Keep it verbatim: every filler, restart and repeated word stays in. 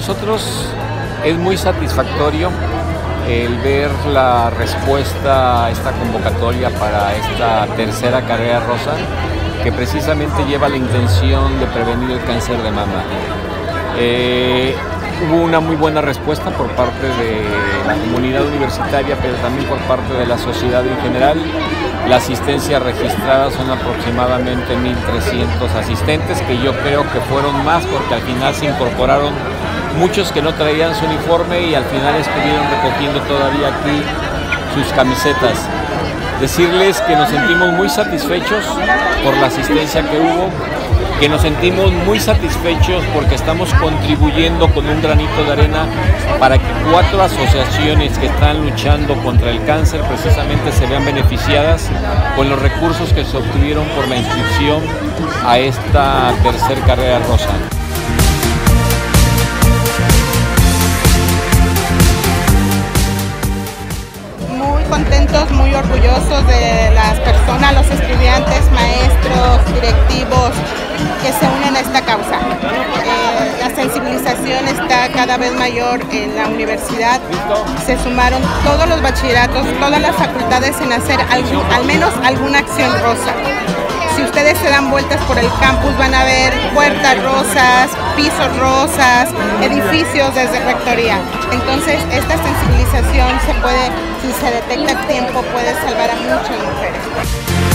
nosotros es muy satisfactorio el ver la respuesta a esta convocatoria para esta tercera carrera rosa, que precisamente lleva la intención de prevenir el cáncer de mama. Eh, hubo una muy buena respuesta por parte de la comunidad universitaria, pero también por parte de la sociedad en general. La asistencia registrada son aproximadamente mil trescientos asistentes, que yo creo que fueron más porque al final se incorporaron muchos que no traían su uniforme y al final estuvieron recogiendo todavía aquí sus camisetas. Decirles que nos sentimos muy satisfechos por la asistencia que hubo, que nos sentimos muy satisfechos porque estamos contribuyendo con un granito de arena para que cuatro asociaciones que están luchando contra el cáncer precisamente se vean beneficiadas con los recursos que se obtuvieron por la inscripción a esta tercer carrera rosa. Contentos, muy orgullosos de las personas, los estudiantes, maestros, directivos que se unen a esta causa. Eh, la sensibilización está cada vez mayor en la universidad. Se sumaron todos los bachilleratos, todas las facultades en hacer algún, al menos alguna acción rosa. Si ustedes se dan vueltas por el campus van a ver puertas rosas, pisos rosas, edificios desde rectoría. Entonces esta sensibilización se puede, si se detecta a tiempo, puede salvar a muchas mujeres.